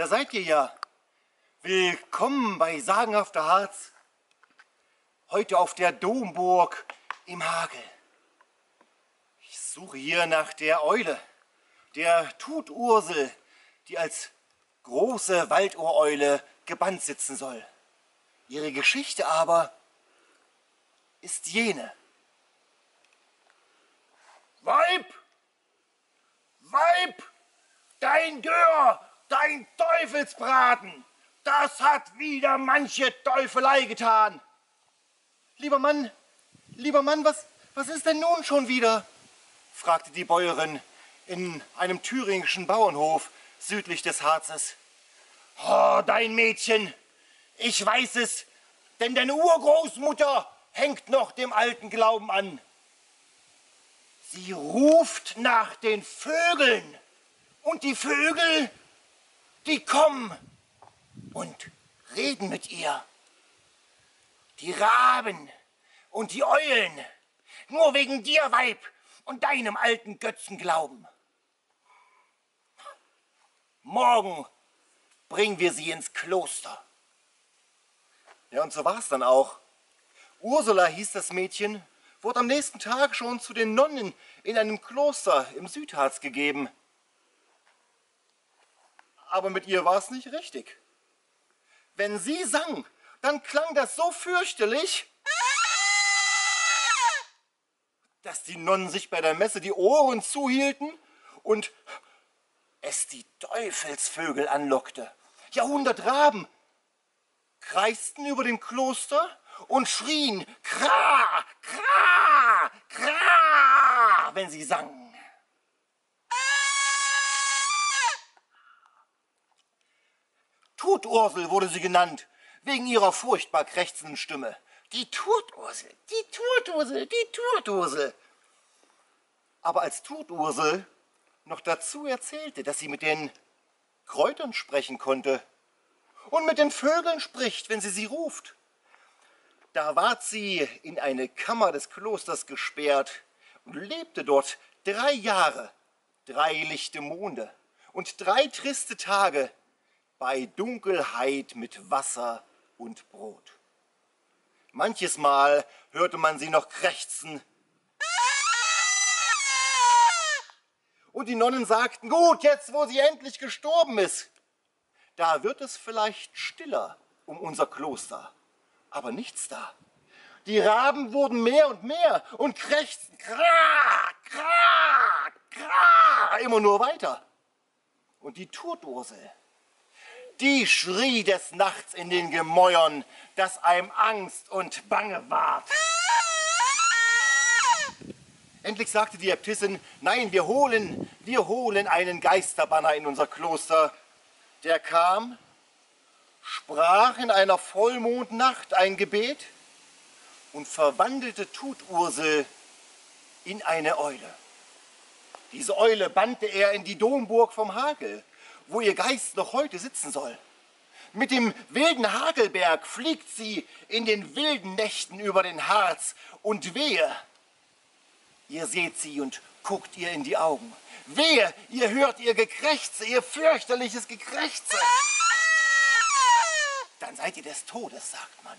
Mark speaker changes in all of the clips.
Speaker 1: da seid ihr ja. Willkommen bei Sagenhafter Harz. Heute auf der Domburg im Hagel. Ich suche hier nach der Eule, der Tutursel, die als große Waldohreule gebannt sitzen soll. Ihre Geschichte aber ist jene. Weib! Weib! Dein Gör, dein Teufelsbraten, das hat wieder manche Teufelei getan. Lieber Mann, was ist denn nun schon wieder? Fragte die Bäuerin in einem thüringischen Bauernhof südlich des Harzes. Oh, dein Mädchen, ich weiß es, denn deine Urgroßmutter hängt noch dem alten Glauben an. Sie ruft nach den Vögeln und die Vögel, die kommen und reden mit ihr. Die Raben und die Eulen, nur wegen dir, Weib, und deinem alten Götzenglauben. Morgen bringen wir sie ins Kloster. Ja, und so war es dann auch. Ursula hieß das Mädchen, wurde am nächsten Tag schon zu den Nonnen in einem Kloster im Südharz gegeben. Aber mit ihr war es nicht richtig. Wenn sie sang, dann klang das so fürchterlich, dass die Nonnen sich bei der Messe die Ohren zuhielten und es die Teufelsvögel anlockte. Ja, 100 Raben kreisten über dem Kloster und schrien Kra, Kra, Kra, wenn sie sangen. Tutursel wurde sie genannt, wegen ihrer furchtbar krächzenden Stimme. Die Tutursel, die Tutursel, die Tutursel. Aber als Tutursel noch dazu erzählte, dass sie mit den Kräutern sprechen konnte und mit den Vögeln spricht, wenn sie ruft, da ward sie in eine Kammer des Klosters gesperrt und lebte dort 3 Jahre, 3 lichte Monde und 3 triste Tage bei Dunkelheit mit Wasser und Brot. Manches Mal hörte man sie noch krächzen. Und die Nonnen sagten, gut, jetzt wo sie endlich gestorben ist, da wird es vielleicht stiller um unser Kloster. Aber nichts da. Die Raben wurden mehr und mehr und krächzten, kra, kra, kra, immer nur weiter. Und die Tutursel, die schrie des Nachts in den Gemäuern, dass einem Angst und Bange ward. Endlich sagte die Äbtissin, nein, wir holen einen Geisterbanner in unser Kloster. Der kam, sprach in einer Vollmondnacht ein Gebet und verwandelte Tutursel in eine Eule. Diese Eule bannte er in die Domburg vom Hagel, wo ihr Geist noch heute sitzen soll. Mit dem wilden Hagelberg fliegt sie in den wilden Nächten über den Harz und wehe, ihr seht sie und guckt ihr in die Augen. Wehe, ihr hört ihr Gekrächze, ihr fürchterliches Gekrächze. Dann seid ihr des Todes, sagt man.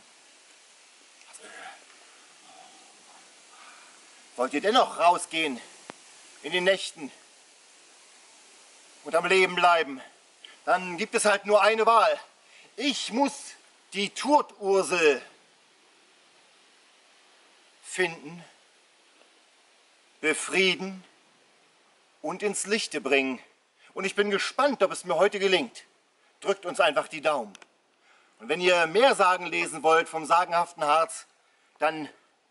Speaker 1: Wollt ihr dennoch rausgehen in den Nächten und am Leben bleiben, dann gibt es halt nur eine Wahl. Ich muss die Tutursel finden, befrieden und ins Lichte bringen. Und ich bin gespannt, ob es mir heute gelingt. Drückt uns einfach die Daumen. Und wenn ihr mehr Sagen lesen wollt vom sagenhaften Harz, dann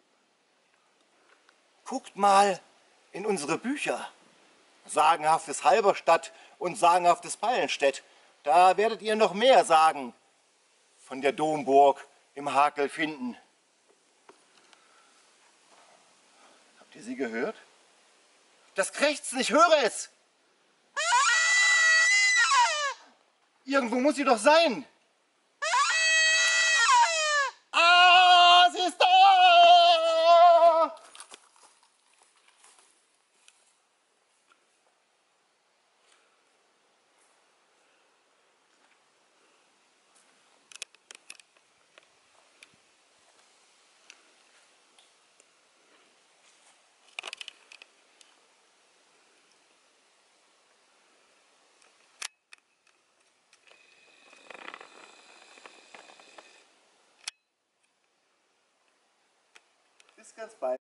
Speaker 1: guckt mal in unsere Bücher. Sagenhaftes Halberstadt und sagenhaftes Ballenstedt. Da werdet ihr noch mehr Sagen von der Domburg im Hagel finden. Habt ihr sie gehört? Das Krächzen, ich höre es. Irgendwo muss sie doch sein. Ah, sie ist da! bis ganz bald.